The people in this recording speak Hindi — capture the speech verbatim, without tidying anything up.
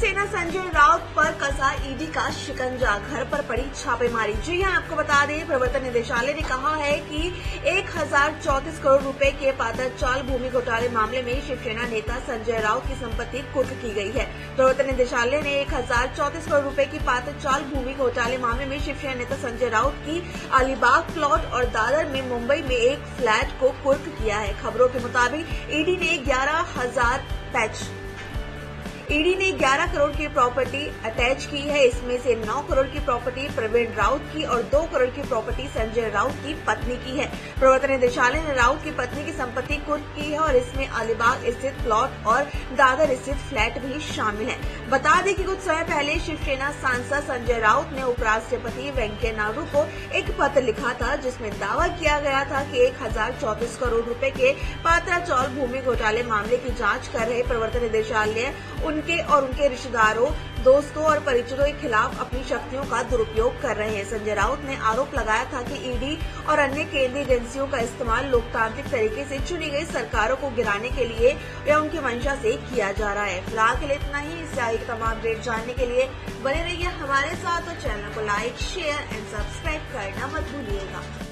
शिवसेना संजय राउत पर कसा ईडी का शिकंजा, घर पर पड़ी छापेमारी। जी हां, आपको बता दें, प्रवर्तन निदेशालय ने कहा है कि एक हजार चौतीस करोड़ रुपए के पात्राचाल भूमि घोटाले मामले में शिवसेना नेता संजय राउत की संपत्ति कुर्क की गई है। प्रवर्तन निदेशालय ने एक हजार चौतीस करोड़ रुपए की पात्राचाल भूमि घोटाले मामले में शिवसेना नेता संजय राउत की अलीबाग प्लॉट और दादर में मुंबई में एक फ्लैट को कुर्क किया है। खबरों के मुताबिक ईडी ने ग्यारह हजार पैच ईडी ने ग्यारह करोड़ की प्रॉपर्टी अटैच की है। इसमें से नौ करोड़ की प्रॉपर्टी प्रवीण राउत की और दो करोड़ की प्रॉपर्टी संजय राउत की पत्नी की है। प्रवर्तन निदेशालय ने राउत की पत्नी की संपत्ति कुर्क की है और इसमें अलीबाग स्थित प्लॉट और दादर स्थित फ्लैट भी शामिल है। बता दें कि कुछ समय पहले शिवसेना सांसद संजय राउत ने उपराष्ट्रपति वेंकैया नायडू को एक पत्र लिखा था, जिसमें दावा किया गया था कि एक हजार चौतीस करोड़ रुपए के पात्राचाल भूमि घोटाले मामले की जांच कर रहे प्रवर्तन निदेशालय उनके और उनके रिश्तेदारों, दोस्तों और परिचितों के खिलाफ अपनी शक्तियों का दुरुपयोग कर रहे हैं। संजय राउत ने आरोप लगाया था कि ईडी और अन्य केंद्रीय एजेंसियों का इस्तेमाल लोकतांत्रिक तरीके से चुनी गई सरकारों को गिराने के लिए या उनकी मंशा से किया जा रहा है। फिलहाल के लिए इतना ही। इससे आगे तमाम अपडेट जानने के लिए बने रहिए हमारे साथ और चैनल को लाइक, शेयर एंड सब्सक्राइब करना मत भूलिएगा।